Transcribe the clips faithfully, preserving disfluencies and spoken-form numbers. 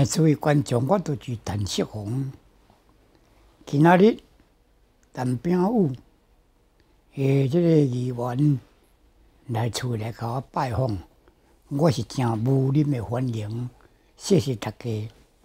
所以观众我都是陈锡宏。今仔日陈炳武诶，即个议员来厝来甲我拜访，我是真无恁的欢迎，谢谢大家。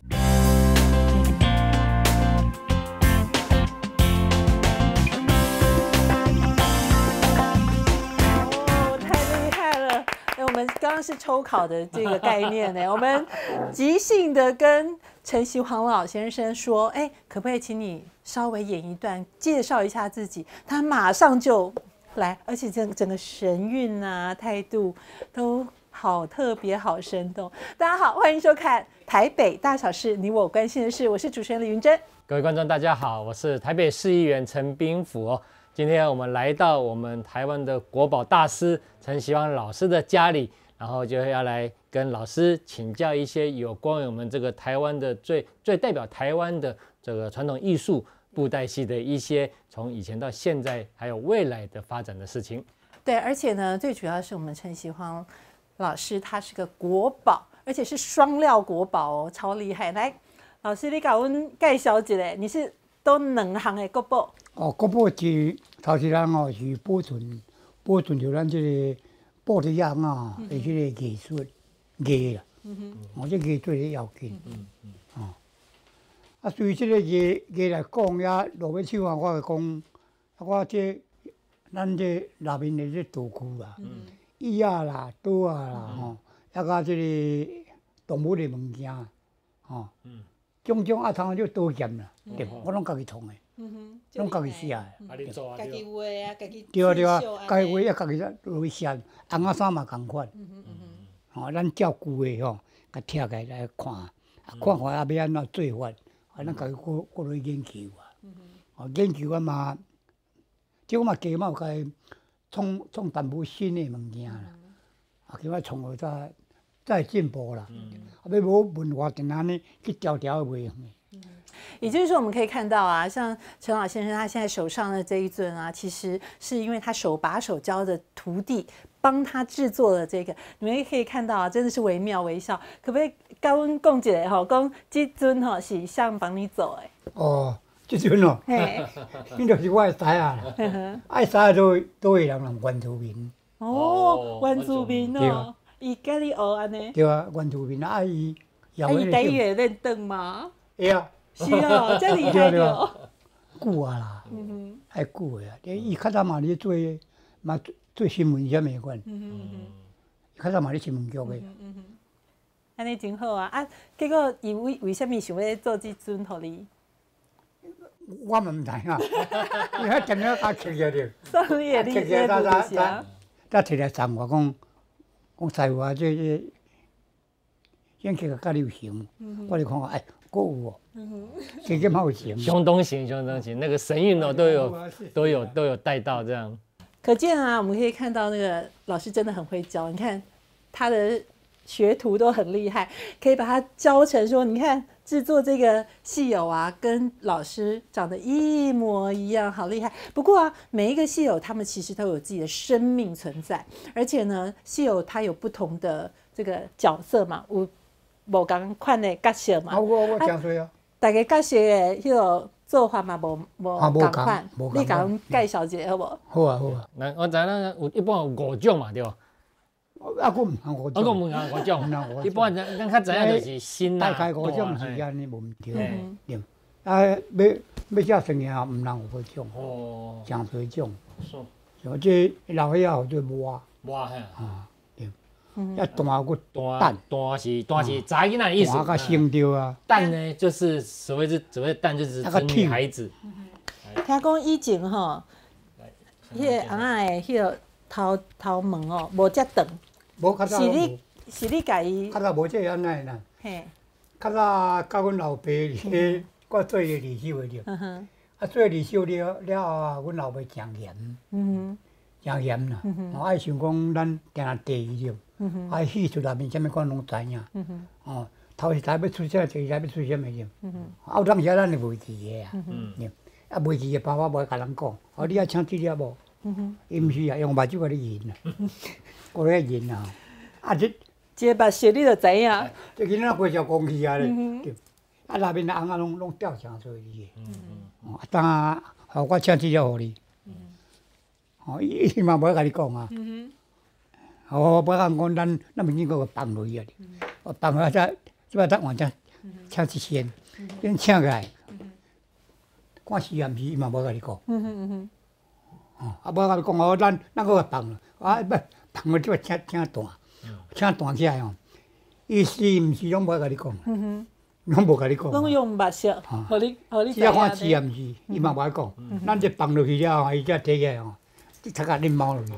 刚刚是抽考的这个概念呢，我们即兴的跟陈锡煌老先生说：“哎，可不可以请你稍微演一段，介绍一下自己？”他马上就来，而且整整个神韵啊、态度都好特别、好生动。大家好，欢迎收看《台北大小事》，你我关心的事，我是主持人李云珍。 各位观众，大家好，我是台北市议员陈炳甫哦。今天我们来到我们台湾的国宝大师陈锡煌老师的家里。然后就要来跟老师请教一些有关于我们这个台湾的最最代表台湾的这个传统艺术布袋戏的一些从以前到现在还有未来的发展的事情。 对，而且呢，最主要是我们陈锡煌老师他是个国宝，而且是双料国宝哦，超厉害。来，老师你给我们介绍一下，你是都两行的国宝？ 哦，国宝是头一人哦，是保存保存着咱这个。布袋样啊，而且个艺术艺啦，我这艺做得要紧。哦，啊，对于这个艺艺来讲，也落尾手啊，我会讲，我这咱这内面的这道具啦，椅啊啦、刀啊啦，吼，还甲这个动物的物件，吼，种种啊，通就刀剑啦，对，我拢家己创的。拢家己写的， 家己画啊，家己对啊对啊，家己画也家己落去写，红仔衫嘛共款。吼，咱照旧的吼，甲拆开来看，啊看看啊要安怎做法，啊咱家己搁搁落去研究啊。哦，研究啊嘛，即我嘛加嘛有甲伊创创淡薄新的物件啦，啊叫我创好再再进步啦。啊要无文化定安尼去条条的袂。 也就是说，我们可以看到啊，像陈老先生他现在手上的这一尊啊，其实是因为他手把手教的徒弟帮他制作了这个，你们也可以看到啊，真的是惟妙惟肖。可不可以跟我们讲一下哈？讲这尊哈是像帮你做的？ 哦，这尊哦，嘿，那就是我的师啊，爱师都都会人人原住民。 哦，原住民哦，伊跟你学安尼？ 对啊，原住民啊，伊。 啊，伊台语会认得吗？ 会啊。 是哦，真厉害哦！ 久啊啦，还久的啊。伊较早嘛咧做，嘛做新闻啥物款。较早嘛咧新闻局的。 安尼真好啊！啊，结果伊为为虾米想要做这尊互你？ 我嘛毋知啊，伊遐电话甲摕起着。 所以你也不是啊？ 才摕来送我讲，讲师傅啊，这这，先去个甲你有行，我就看看，哎。够哦，这个冒险， 熊东行，熊东行，那个神韵哦，都有，都有，都有带到这样。 可见啊，我们可以看到那个老师真的很会教。你看他的学徒都很厉害，可以把他教成说，你看制作这个戏友啊，跟老师长得一模一样，好厉害。不过啊，每一个戏友他们其实都有自己的生命存在，而且呢，戏友他有不同的这个角色嘛，有。无共款的角色嘛， 啊，我我真多啊。 大家角色的迄个做法嘛，无无共款。你甲阮介绍一下好无？ 好啊好啊。 那我知影有一般有五种嘛，对无？ 啊，我毋通五种。 啊，我毋通五种。一般咱咱较知影就是新啦。 大概五种是安尼无毋对。对。啊，要要遮生意啊，毋通有五种。哦。真多种。是。像这老岁仔叫做蛙。 蛙嘿。啊。 要大个蛋，蛋是蛋是查囡仔的意思。 蛋甲生着啊。 蛋呢，就是所谓是所谓的蛋，就是指女孩子。 听讲以前吼，迄个翁仔的迄个头头毛哦，无遮长。 无较早。 是你是你家己。 较早无这安尼啦。嘿。较早甲阮老爸咧，我做个二手的着。嗯哼。啊，做二手了了后，阮老爸诚严。嗯哼。诚严啦，我爱想讲咱定定第一着。啊，戏出内面啥物款拢知影。哦，头一台要出啥，第二台要出啥物着。啊，有当时咱是袂记的啊。啊，袂记的爸爸无甲人讲，哦，你爱请资料无？伊毋是啊，用目睭甲你认啊，我咧认啊。啊，这一个目眩你就知影。 这囡仔花招讲去啊咧，对。啊，内面的翁仔拢拢吊成做伊的。哦，当啊，互我请资料互你。哦，伊伊嘛无甲你讲啊。哦，无甲讲，咱咱民警局放落去啊。哦，放落才，即摆等换只请一仙，恁请过来，看实验时伊嘛无甲你讲。哦，啊，无甲你讲哦，咱咱搁放了，啊，不放了即摆请请断，请断起来哦，伊是毋是拢无甲你讲？拢无甲你讲。 拢用目色，互你互你知只看影实验时，伊嘛无甲讲。咱这放落去了后，伊才摕起来哦，即头壳恁猫落去。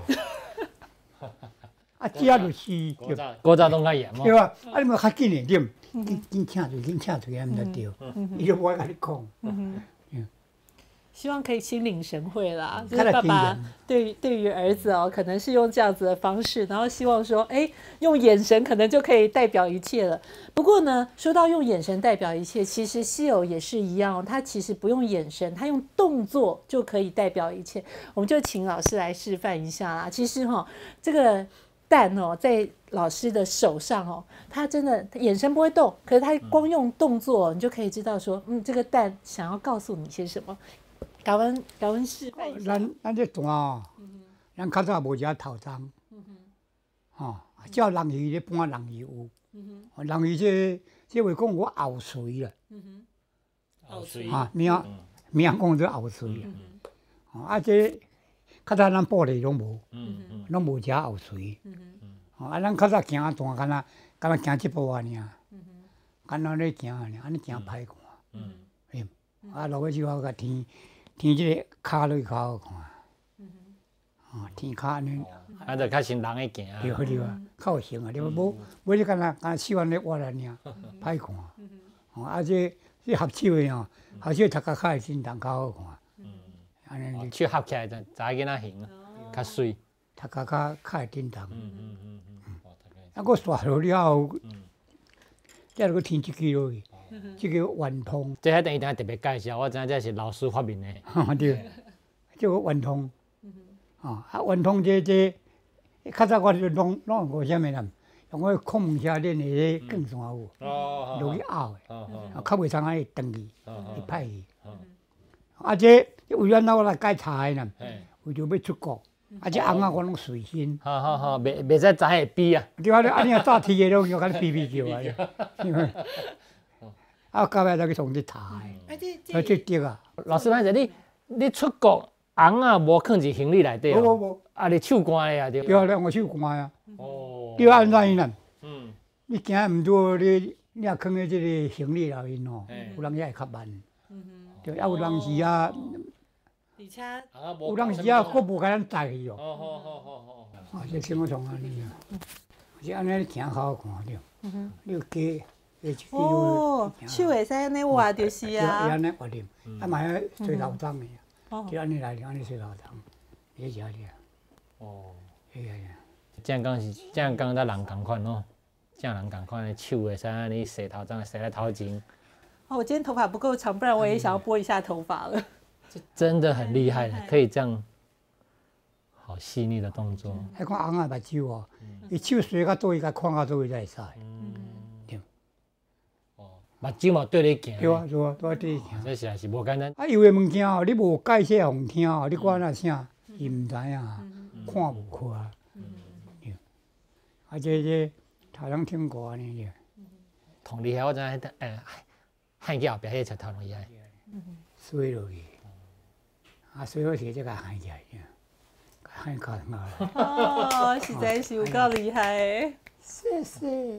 啊，这就是古早古早拢较严对哦。 吧？啊，你莫较紧诶，对，紧紧请出，紧请出，安尼就对。伊就无甲你讲。 希望可以心领神会啦，就看得是爸爸听见对对于儿子哦，可能是用这样子的方式，然后希望说，哎，用眼神可能就可以代表一切了。不过呢，说到用眼神代表一切，其实西友也是一样哦，他其实不用眼神，他用动作就可以代表一切。我们就请老师来示范一下啦。其实哈、哦，这个蛋哦，在老师的手上哦，他真的眼神不会动，可是他光用动作，你就可以知道说，嗯，这个蛋想要告诉你些什么。甲阮甲阮示范一下。 咱咱这段哦，咱较早无遮头章，吼，照人鱼咧搬人鱼有，人鱼这这话讲我后髓啦， 后水啊名名讲做后髓啦，哦啊这较早咱布地拢无，拢无遮后髓，哦啊咱较早行段敢若敢若行即步啊尔，敢若咧行啊尔，安尼行歹看，啊落去之后甲天。天即个骹落去较好看，哦，天骹安尼， 啊，就较像人的行啊。 对对啊，较有型啊，对无无无你敢若敢若手安尼挖来尔，歹看。哦，啊这这合手的哦，合手头壳较会震动，较好看。安尼手合起来就查囡仔型啊，较水。 头壳较较会震动。 嗯嗯嗯嗯。 啊，佮刷落了后，再落去添一支落去，即个圆通。 这迄等一定特别介绍，我知影这是老师发明的。 哈对，即个圆通。哦，啊圆通这这，较早我就拢拢用啥物啦？用个孔明车练的迄更山有， 哦落去拗的， 哦哦啊，较袂通安尼断去， 哦会歹去。啊，这为咱老来改茶的啦，为着要出国，啊，这翁仔我拢随身。 好好好，袂袂使早下比啊。 对啊，安尼啊早天的拢叫咱比比叫啊。啊，到尾再去从这茶的， 啊，这啊，这这对啊。 老师，歹势，你你出国翁仔无放进行李内底哦？ 无无无， 啊，你手关的啊对。 对啊，两个手关啊。 哦。 对啊，安怎样啦？ 嗯。 你行毋多，你你若放咧即个行李内面吼，有人也会较慢。对，啊有人是啊， 而且有人是啊，佫无甲咱载去哦。 哦好好好好。 啊，这生活从安尼啊，是安尼行较好看着。你有加加一支哦，手会使安尼画就是对， 啊。 安尼活念，啊嘛要吹头章的，就安尼来，安尼吹头章，也是安尼啊。 哦。 哎呀呀， 这样讲是这样讲，咱人共款哦，这样人共款的手会使安尼洗头章，洗在头前。 哦，我今天头发不够长，不然我也想要拨一下头发了。 真的很厉害的，可以这样，好细腻的动作。 还看翁仔目睭哦，伊手洗到倒位，甲看到倒位才会使。对。 哦，目睭嘛对你行。 对啊，对啊，对对行。 这实在是无简单。 啊，有诶物件哦，你无解释互伊听哦，你管那啥，伊毋知影，看无看。对。啊，这这头人听过安尼着。 同厉害，我知影迄个诶，汉去后壁迄个石头厉害。 水落去，啊，水好时才甲喊起来，喊到头来。 哦，实在是有够厉害的。 谢谢。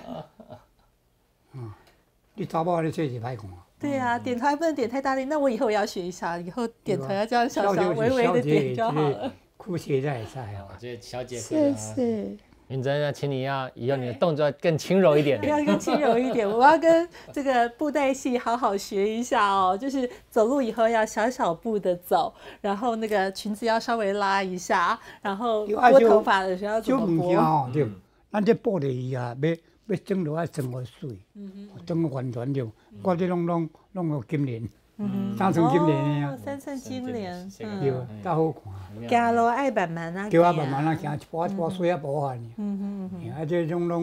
嗯，你查某安尼做是歹看。 对啊，点头还不能点太大力，那我以后也要学一下，以后点头要这样小小小微微的点就好了。 裤鞋才会使啊。 我觉得小姐谢谢。 云珍要请你要以后你的动作更轻柔一点。 要更轻柔一点，我要跟这个布袋戏好好学一下哦。就是走路以后要小小步的走，然后那个裙子要稍微拉一下，然后拨头发的时候要怎么拨？ 哦，对，咱这布的伊啊，要要整落啊，整个水，整个完全着，我这拢拢拢用金莲，三寸金莲的啊， 三寸金莲， 对，较好看。 行路爱慢慢啊， 对啊，慢慢啊行，一步一步水啊无法呢。嗯嗯嗯。啊，这种拢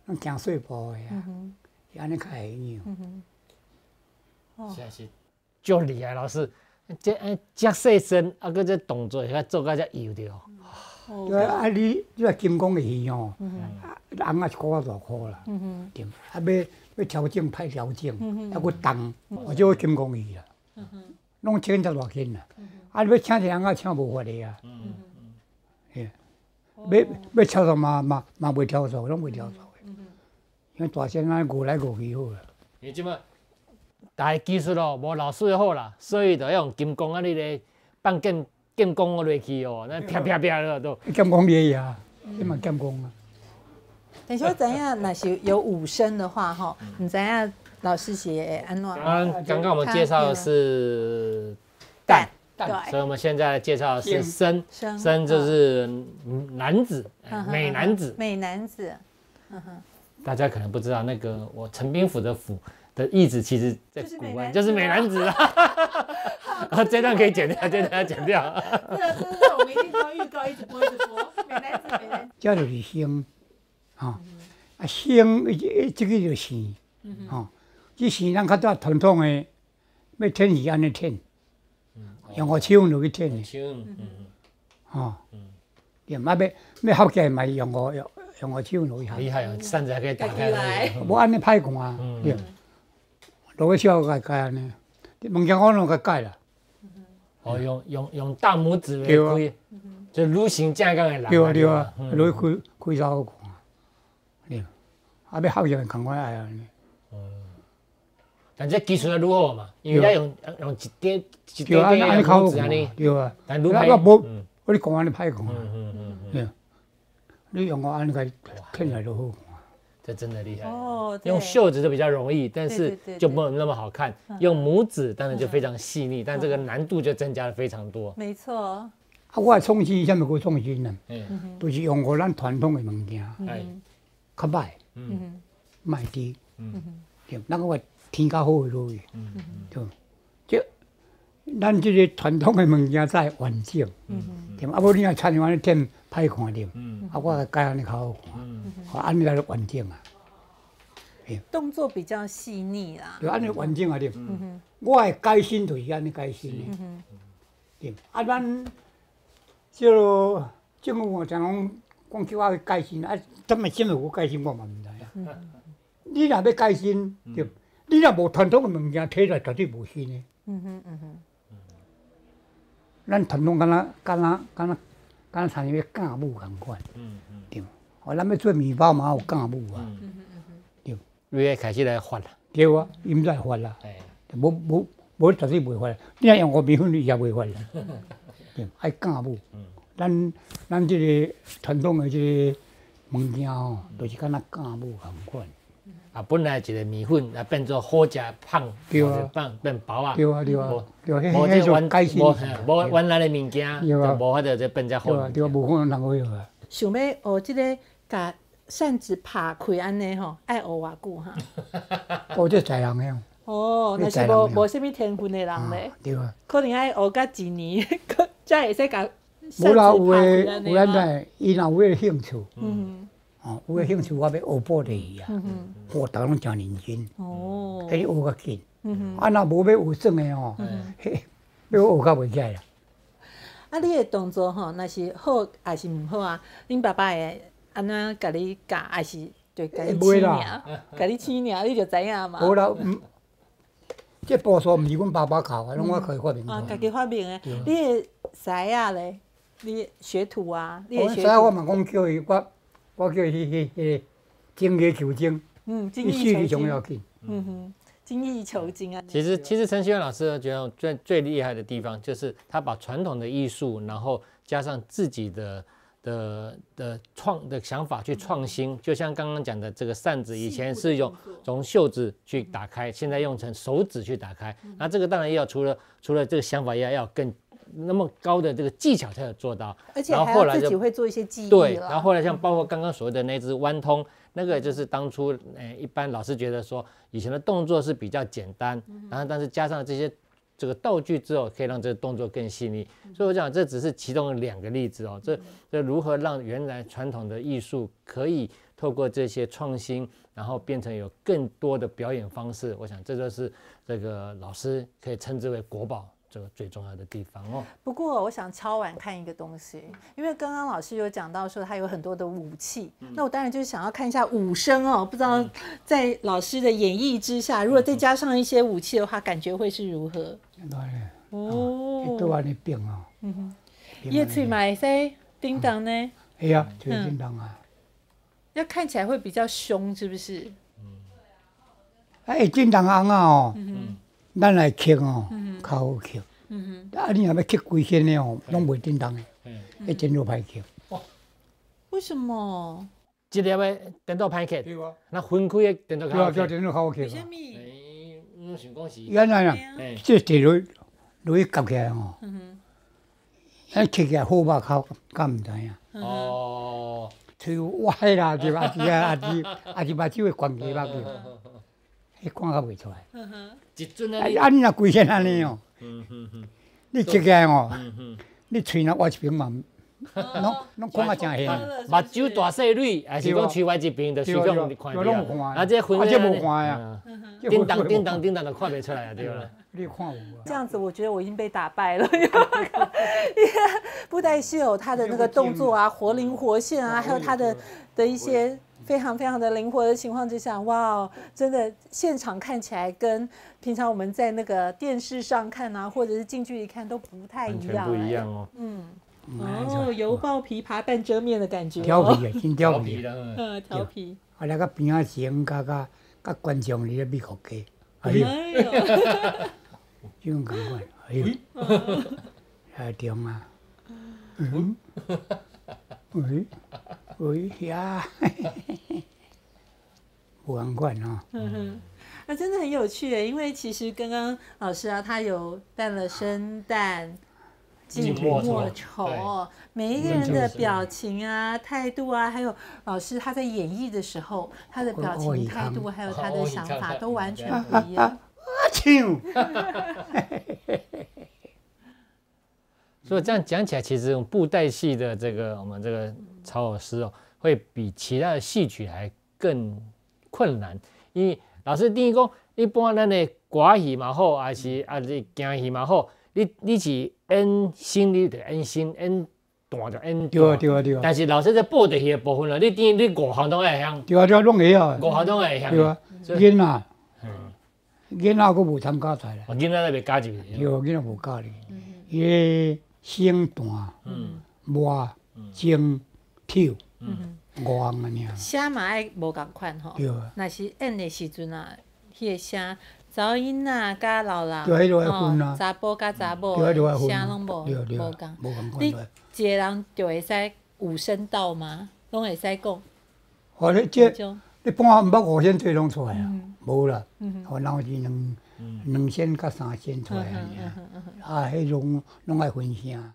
咱行碎步的啊，是安尼较会用。 实在是足厉害，老师，这哎遮细身，啊，搁这动作遐做到遮油着。 对啊，啊你你话金刚的鱼哦，红啊一箍啊大箍啦，对，啊要要调整歹调整，还佫重，或者金刚鱼啦，拢千十偌斤啦，啊你要请一个人啊，请无法的啊，嘿，要要操作嘛嘛嘛袂操作，拢袂操作的，因为大身啊误来误去好啦。 因为即摆大个技术哦，无老师的好啦，所以就要用金刚啊，你咧放剑剑弓落去哦，那啪啪啪了都。 剑光也呀，你嘛剑光啊。 但是我知影，若是有五声的话，吼，唔知影老师是会安怎？ 刚刚刚刚我们介绍的是蛋蛋， 对所以我们现在介绍的是生， 生生就是男子， 嗯哼美男子。 美男子， 大家可能不知道，那个我陈兵府的府的意思，其实在古文就是美男子啊。啊，这段可以剪掉，这段要剪掉。 对啊，这是我们一定当预告，一直播一直播。美男子，美男子。 这就是生，吼，啊生，这这个就是生，吼，这生咱较早传统的要舔是安尼舔，用个手落去舔的， 嗯吼，对，嘛要要合起来嘛用个用用个手落去合， 厉害哦，扇子还可以打开来。 无安尼歹看，对，落去小个改安尼，物件我拢甲改啦。 哦，用用用大拇指来对啊开，就蠕行正刚的人。 对啊对啊， 嗯落去开开手好看，对，啊要合起来共款爱安尼。 但这技术要愈好嘛，因为要用用一点一对啊， 点点安尼较好看拇指安尼，， 对啊。 但愈歹。 我无嗯， 我你讲安尼歹看， 嗯嗯嗯， 对，你用我安尼甲舔来就好看。 这真的厉害。 哦，对用袖子就比较容易，但是对对对就没有那么好看。用拇指当然就非常细腻，但这个难度就增加了非常多。 没错， 啊，我的创新，啥物叫创新呢？ 嗯， 就是用我咱传统的物件， 哎， 较歹， 嗯卖低， 嗯对，咱个天较好的落去， 嗯对，这咱这个传统的物件才会完整，对，啊，无你若参像安尼添歹看点， 嗯啊，我改安尼较好看， 嗯， 啊，安尼才完整啊， 动作比较细腻啦。 对，安尼完整啊点。我的改新就是安尼改新的，对，啊，咱这个政府常讲讲叫我改新，啊，怎么怎么有改新我嘛毋知啊。你若要改新，对，你若无传统的物件摕来，绝对无新的。 嗯哼嗯哼， 咱传统敢若敢若敢若敢若像迄个架母共款， 嗯嗯对。哦，咱要做面包嘛有架母啊， 你要开始来发了， 对啊，伊毋知会发啦， 哎， 无无无绝对袂发啦。你若用五米粉，你也袂发啦，对，爱架母。咱咱即个传统的即个物件吼，就是敢若架母共款。 啊，本来一个米粉啊变做好食胖， 对啊或者变变薄啊， 对啊对啊无对啊， 无迄迄这原种改新无嘿无原来的物件， 对啊就无法度就变只好对啊对啊，无可能人会学啊。 想要学即个甲扇子拍开安尼吼，爱学偌久哈？ 哦，这才人样， 哦，若是这才人无无啥物天分的人咧， 对啊。 可能爱学甲一年，才会使甲无啦，有拍诶开安尼有咱吗？ 在，伊若有迄个兴趣， 嗯哦，有诶兴趣，我要学布地鱼啊，我逐个拢真认真， 哦， 迄学较紧。 嗯啊，若无要学耍诶吼，嘿，要学较袂起来啦。 啊，你的动作吼，若是好还是毋好啊？恁爸爸会安怎甲你教，还是就甲你袂试啦尔？甲你试尔，你就知影嘛。 无啦，毋，这步数毋是阮爸爸教的，拢我可以发明啊， 出来。 家己发明的。你的师仔咧，你的学徒啊，你的我学徒， 使我嘛讲叫伊，我我叫伊迄迄个精益求精， 嗯，精伊死去益求精， 上要紧。 嗯哼，精益求精啊。 其实，其实陈希元老师觉得最最厉害的地方，就是他把传统的艺术，然后加上自己的的的创的想法去创新。就像刚刚讲的，这个扇子以前是用从袖子去打开，现在用成手指去打开。那这个当然要除了除了这个想法，也要更那么高的这个技巧才有做到。 而且然后还要自后来就己会做一些记忆对， 了然后后来像包括刚刚所谓的那只弯通，那个就是当初呃一般老师觉得说以前的动作是比较简单，然后但是加上这些这个道具之后，可以让这个动作更细腻。所以我讲这只是其中的两个例子哦，这这如何让原来传统的艺术可以透过这些创新，然后变成有更多的表演方式。我想这就是这个老师可以称之为国宝这个最重要的地方哦。 不过我想敲碗看一个东西，因为刚刚老师有讲到说他有很多的武器，嗯、那我当然就是想要看一下武生哦，不知道在老师的演绎之下，如果再加上一些武器的话，感觉会是如何？ 哦，都安尼变哦。 嗯哼，伊的嘴嘛会使叮当呢？ 哎呀，嘴叮当啊！ 要看起来会比较凶，是不是？ 嗯。哎，叮当红啊哦，咱来刻哦，较好刻。嗯哼。啊，你若要刻规身的哦，拢袂叮当的，迄真好歹刻。 为什么？ 一粒的电脑歹刻， 对啊。 那分开的电脑较好刻。 对啊，电脑较好刻。 为什么？ 我想讲是。 原来啊，这地落落去夹起来哦。嗯哼。迄刻起来好吧，较较毋知影。 哦。 吹歪啦，是吧？是啊，也是也是目睭会关起目睭，迄看较袂出来。 一阵啊！ 啊，你若规身安尼哦，你刻起来哦，你喙若挖一边嘛，拢拢看较真现。 目睭大细蕊，还是讲喙歪一边，就随便看着。啊，这分啊，这无看呀， 叮当叮当叮当，就看袂出来啊，对啦。 你看有啊？ 这样子，我觉得我已经被打败了。因为布袋戏有它的那个动作啊，活灵活现啊，还有它的的一些非常非常的灵活的情况之下，哇，真的现场看起来跟平常我们在那个电视上看啊，或者是近距离看都不太一样， 完全不一样哦。 嗯，哦，油爆琵琶半遮面的感觉， 调皮啊，真调皮啦， 嗯，调皮。 啊，来个边仔前，甲甲甲观众伫咧美国家，哎呦，这种感觉，哎呦，啊中啊，嗯，喂喂呀，不同款哦。 嗯哼，那真的很有趣耶，因为其实刚刚老师啊，他有扮了生旦。净末丑，每一个人的表情啊、态度啊，还有老师他在演绎的时候，他的表情、态度，还有他的想法，都完全不一样。 唱， 所以这样讲起来，其实布袋戏的这个我们这个曹老师哦，会比其他的戏曲还更困难，因为老师第一讲，一般咱的歌戏嘛好，还是还是京戏嘛好。你你是演新，你就演新；演大就演大。 对啊对啊对啊。 但是老师在布袋戏的部分了，你等你五行都会晓。 对啊对啊，拢会啊。 五行都会晓。 对啊，囡仔，囡仔佫无参加赛咧。 哦，囡仔都未加入。 对，囡仔无加入。伊个生旦、末、正、跳，五行安尼啊。 声嘛爱无共款吼。 对啊。 若是演的时阵啊，迄个声。查某囡仔甲老人， 哦， 查甫甲查某，声拢无无共。你一个人就会使有声道吗？拢会使讲。 哦，你这你半毋捌五声做拢出来啊？无啦，哦，然后是两两声甲三声出来安尼啊。啊，迄种拢爱分声。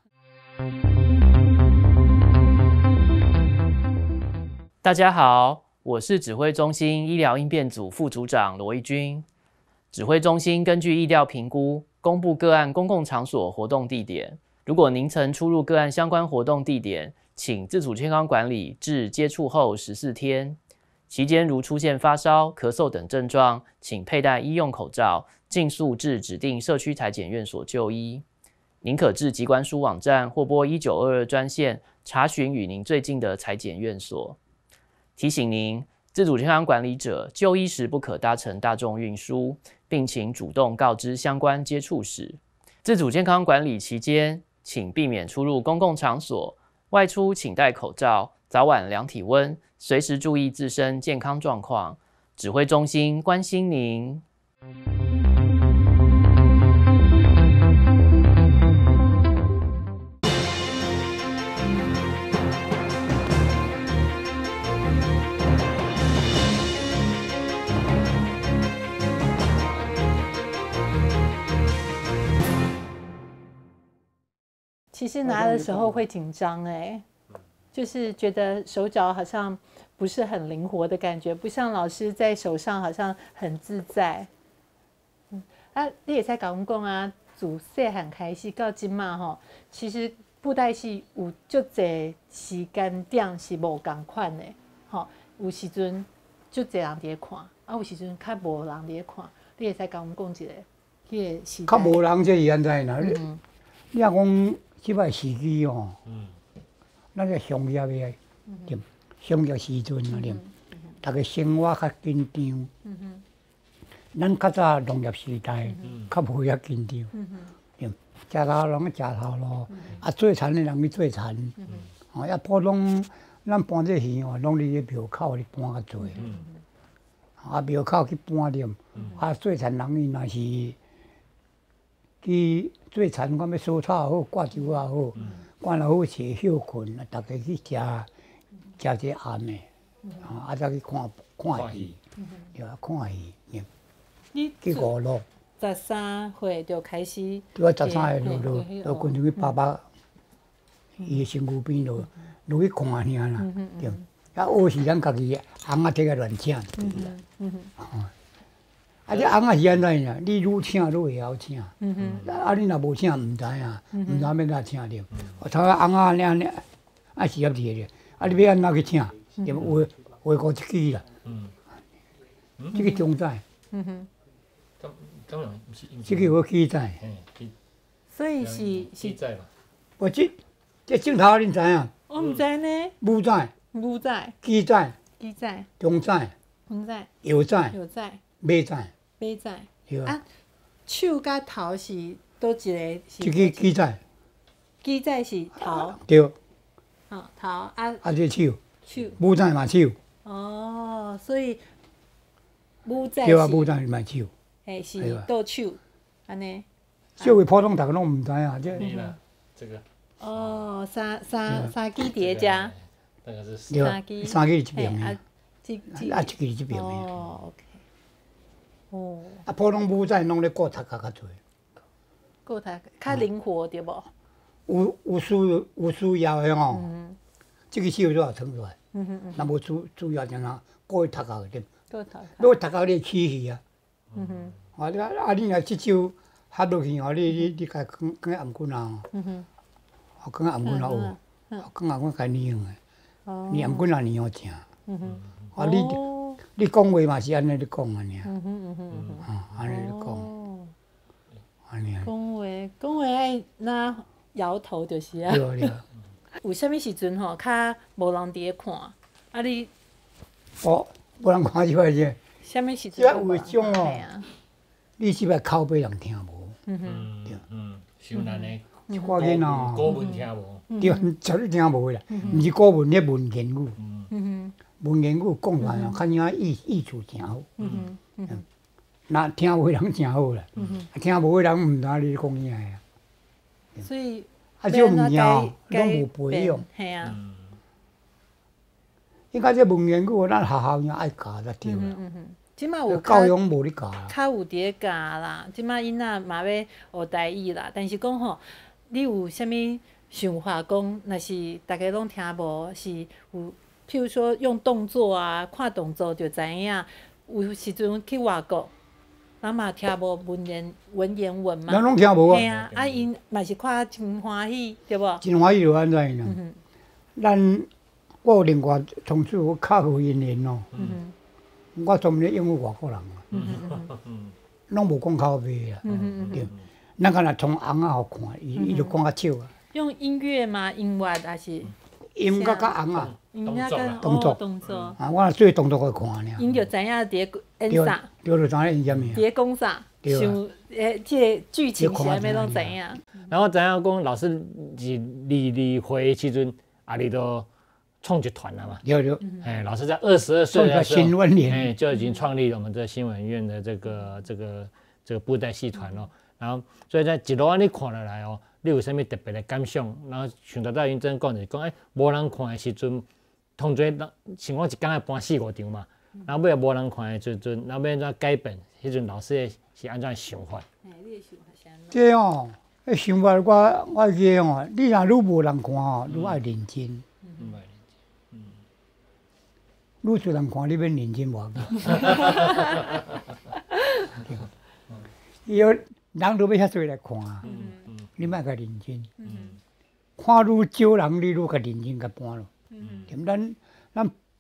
大家好，我是指挥中心医疗应变组副组长罗义军。指挥中心根据疫调评估，公布个案公共场所活动地点。如果您曾出入个案相关活动地点，请自主健康管理至接触后十四天。期间如出现发烧、咳嗽等症状，请佩戴医用口罩，尽速至指定社区采检院所就医。您可至疾管署网站或拨一九二二专线查询与您最近的采检院所。提醒您，自主健康管理者就医时不可搭乘大众运输，并请主动告知相关接触史。自主健康管理期间，请避免出入公共场所，外出请戴口罩，早晚量体温，随时注意自身健康状况。指挥中心关心您。 其实拿的时候会紧张哎，就是觉得手脚好像不是很灵活的感觉，不像老师在手上好像很自在。嗯，啊，你也在甲阮讲啊，自细汉开始到今嘛吼，其实布袋戏有足侪时间点是无共款的，吼， 有时阵就侪人伫咧看，啊有时阵较无人伫咧看，你会使甲阮讲一个，迄个时代。 较无人这是安怎啦？你嗯你若讲即摆时机哦， 嗯咱个商业的对，商业时阵啊对，逐个生活较紧张。 嗯哼， 咱较早农业时代，较无遐紧张。 嗯哼， 对，食头路食头路，啊做田的人去做田。哦，啊普通咱搬这鱼哦，拢伫咧庙口咧搬较济。啊庙口去搬着，啊做田人伊若是去做田，我要收草也好，挂树也好，挂了好找休困，啊，逐个去食食这暗的，啊，啊再去看看戏，对啊，看戏，对你去娱乐。 十三岁就开始， 对啊，十三岁就嘿嘿就就跟上去爸爸伊的身躯边落落去看尔啦，对。啊，学是咱家己翁仔摕个乱请。 嗯哼，嗯哼， 啊，这翁仔是安怎呀？你愈请愈会晓请。 嗯哼， 啊，你若无请，毋知影，毋知要哪请着。我头仔翁仔领领，啊是也是的。啊，你要安怎去请？对话话过一支啦。 嗯， 这个中仔， 嗯哼， 当当然不是， 这个有记载。 嘿，记所以是是， 记载嘛， 我这这镜头恁知影？ 我毋知呢， 武仔、 牛仔、 鸡仔、 鸡仔、 中仔、 红仔、 油仔、 有仔、 马仔， 马仔， 对啊。 啊，手甲头是倒一个是？ 这个鸡仔， 鸡仔是头， 对， 哦头啊啊这手， 手， 武仔嘛手， 哦，所以母仔对啊，武是仔嘛手。 诶是对吧倒手，安尼。 社会普通大家拢毋知影，这你呢？这个哦，三三三支叠加， 那个是对三支， 三支是这嘿啊边的，， 这这啊这个是这边的。 哦，OK，哦， 啊，普通武仔拢咧顾读较较济， 够他较灵活对无？ 有有需要有需要的吼， 嗯这个手就要撑出来。 嗯嗯嗯， 若无需需要怎样，顾去读学点， 够他， 要读学你起去啊。 嗯哼啊，你啊你若即手学落去吼，你你你家放放暗棍啊， 嗯哼， 啊放暗棍啊学，啊放暗棍甲你用的， 哦， 你暗棍啊你好食。 嗯哼， 啊你哦你讲话嘛是安尼咧讲啊尔， 嗯哼嗯哼嗯哼， 啊安尼咧讲， 哦， 安尼。 讲话讲话爱那摇头就是啊。 对对。 有啥物时阵吼，较无人伫咧看，啊你哦，无人看即摆者， 啥物时这阵有一种哦嘿啊， 你即摆口碑人听无， 嗯哼， 嗯嗯，伤难的， 即寡囡仔古文听无， 对，绝对听无啦，毋是古文，迄文言语， 嗯嗯哼， 文言语讲出来哦，看影意意思诚好， 嗯哼，嗯哼， 若听有的人诚好啦， 嗯哼， 啊听无的人毋知你讲啥啊， 所以啊这物件哦，拢无培养， 系啊， 嗯， 应该这文言语咱学校应爱教才对啦， 嗯哼嗯哼，即马有教养无咧教啦， 较有伫咧教啦，即马囡仔嘛要学台语啦，但是讲吼，你有啥物想法讲，若是大家拢听无，是有譬如说用动作啊，看动作就知影，有时阵去外国，咱嘛听无文言文言文嘛咱。拢听无啊， 嘿啊，啊因嘛是看真欢喜，对无？ 真欢喜就安怎呢？ 嗯哼， 咱我有另外同事我较好因缘哦， 嗯哼， 我专门应付外国人啊， 嗯哼， 嗯拢无讲口碑啦。 嗯哼，嗯对哼，， 咱敢若从翁仔互看，伊伊就讲较少啊。 用音乐嘛，音乐还是音甲甲翁仔， 音乐跟动作哦动作， 啊，我若做动作互看尔。 因就知影伫咧演对啥， 对就知影因啥物伫咧讲啥， 对啊想诶，即个剧情是安尼拢知影。 然后知影讲老师是二二岁的时阵，啊，你都创一团了嘛？ 对对， 哎，老师在二十二岁创个的时候， 新闻联， 哎，就已经创立了我们这新闻院的这个这个这个布袋戏团哦。然后，所以在一路安尼看落来哦，你有啥物特别的感想？然后想到到云真讲就是讲，哎，无人看的时阵，通常人像我一工要搬四五场嘛，然后尾也无人看的时阵，然后要安怎改变？迄阵老师的是安怎想法？ 哎，你的想法是安怎？ 这哦，迄想法我我记得哦，你若愈无人看哦，愈爱认真， 嗯， 愈多人看，你免认真无要紧。伊有人都要遐多来看啊， 嗯嗯你莫甲认真， 嗯看愈少人，你愈甲认真甲搬咯。 嗯对，咱咱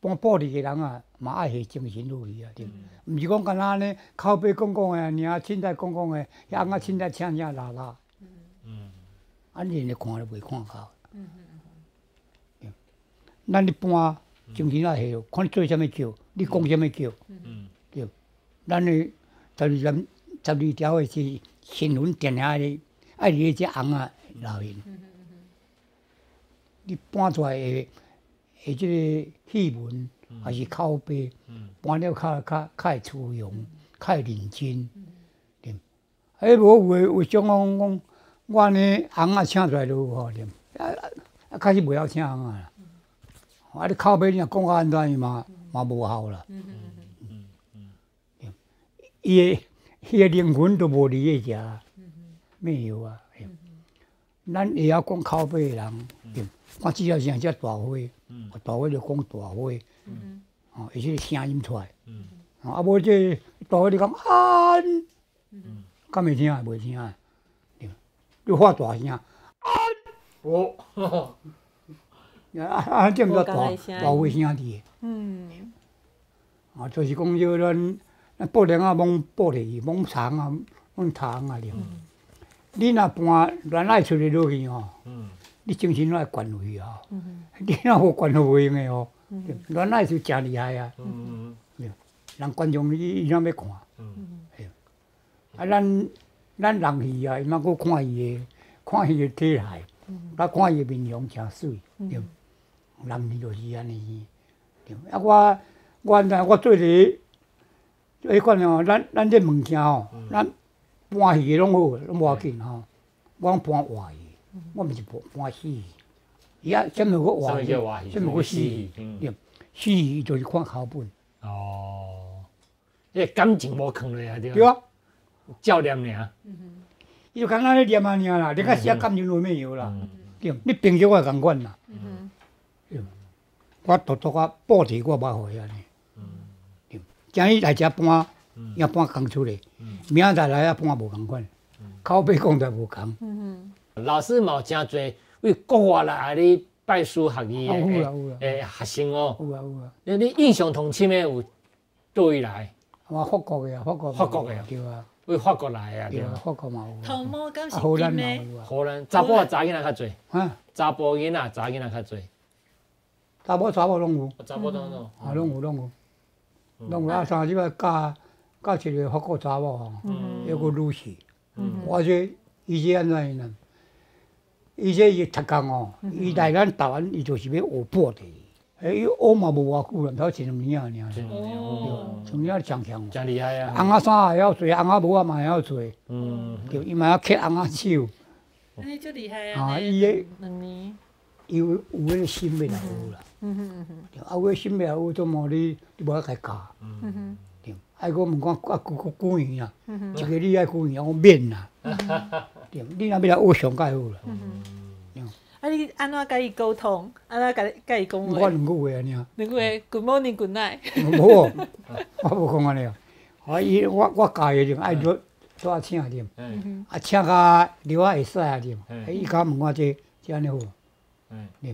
搬布地嘅人啊，嘛爱下精神落去啊，对。毋是讲干那呢口碑讲讲诶，尔凊彩讲讲诶，遐翁仔凊彩请请拉拉。嗯。啊，你咧看都袂看到。嗯嗯。咱一般精神啊下，看你做啥物叫，你讲啥物叫。嗯。对。咱诶十二人十二条诶是新闻电影诶，爱伫只翁仔留面。嗯嗯嗯。你搬出来诶。诶，即个戏文还是口碑，搬了较较较会出用，较会认真，对。诶，无有有种讲讲，我呢翁仔请出来就有好点，啊啊，开始袂晓请翁仔啦。啊，你口碑你若讲较安怎嘛嘛无效啦。嗯嗯嗯嗯。伊诶，伊诶灵魂都无伫迄遮，没有啊。咱会晓讲口碑诶人，对。看只要像只大花，大花就讲大花，哦，而且声音出来，啊，无这大花就讲啊，敢会听啊？袂听啊？你发大声，啊，哦，啊啊，这个大大花声滴，嗯，啊，就是讲叫咱咱布帘啊，蒙布落去，蒙长啊，蒙长啊，了。你若搬原来出去落去吼。你精神爱管回啊！你若无管好袂用诶哦。原来是真厉害啊！人观众伊伊哪要看？啊，咱咱人戏啊，伊嘛搁看伊诶，看伊诶体态，甲看伊诶面容诚水，对。人戏就是安尼，对。啊，我我咱我做咧，迄款哦，咱咱这物件吼，咱搬戏拢好，拢无要紧吼。我搬活戏。我毋是搬搬死戏，伊啊，啥物个活戏，啥物个死戏，对，死戏就是看口本。 哦，迄感情无藏落啊，对。 对啊， 照念尔。 伊就刚刚咧念啊尔啦，你较写感情都没有啦，对，你平常也共款啦。对，我独独啊布地我捌会安尼。对，今日来遮搬，也搬工出来，明仔载来啊搬无共款，口碑讲得无共。 老师嘛有真侪为国外来咧拜师学艺诶诶学生哦。 有啊有啊。 你你印象同深诶有倒位来？ 我法国诶啊，法国。 法国诶对啊。 为法国来啊， 对啊，法国嘛有。 头毛敢是荷兰嘛金有啊。 荷兰查甫查囡仔较侪。 啊。 查甫囡仔查囡仔较侪。 查某查某拢有。 查甫拢有。 啊，拢有拢有。拢有啊！三即摆教教一个法国查某吼，还个女士。我说伊这安怎呢？伊这伊读工哦，伊来咱台湾，伊就是要学布地。诶，伊学嘛无偌久啦，头一两年啊，尔。哦。从了强强。 真厉害啊！ 翁仔衫也晓做，翁仔帽啊嘛会晓做。嗯。对，伊嘛晓刻翁仔手。 安尼就厉害啊！ 啊，伊个两年。 伊有有迄个心要来学啦。嗯哼嗯哼。对，啊，有个心要来学，怎么你你无爱教？嗯哼。对，爱我问讲啊，几几几元啊？一个你爱几元？我免啦。对，你若要来学上介好啦。 啊，你安怎甲伊沟通？安怎甲甲伊讲话？ 我两句话安尼啊。 两句话 ，Good morning, Good night。 无，我无讲安尼啊。啊，伊我我教伊点爱做做啊请点，啊请甲留啊会使啊点，伊甲问我这这安尼好，点。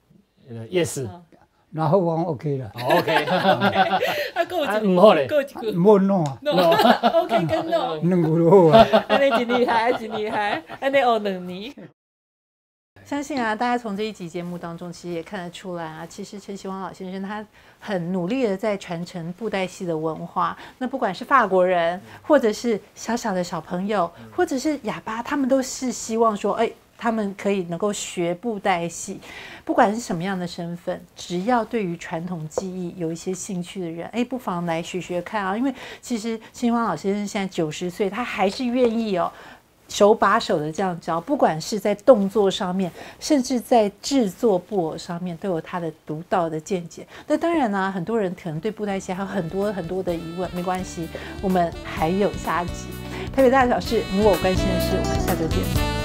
Yes。 然后我讲 OK 啦。 OK。 啊，够一唔好咧， 够一句。 唔好 no 啊。 OK 跟 no。 两句就好啊。 安尼真厉害，真厉害，安尼学两年。 相信啊，大家从这一集节目当中，其实也看得出来啊，其实陈其光老先生他很努力的在传承布袋戏的文化。那不管是法国人，或者是小小的小朋友，或者是哑巴，他们都是希望说，哎，他们可以能够学布袋戏。不管是什么样的身份，只要对于传统技艺有一些兴趣的人，哎，不妨来学学看啊。因为其实陈其光老先生现在九十岁，他还是愿意哦。手把手的这样教，不管是在动作上面，甚至在制作布偶上面，都有他的独到的见解。那当然呢，很多人可能对布袋戏还有很多很多的疑问，没关系，我们还有下集。台北大小事，你我关心的事，我们下周见。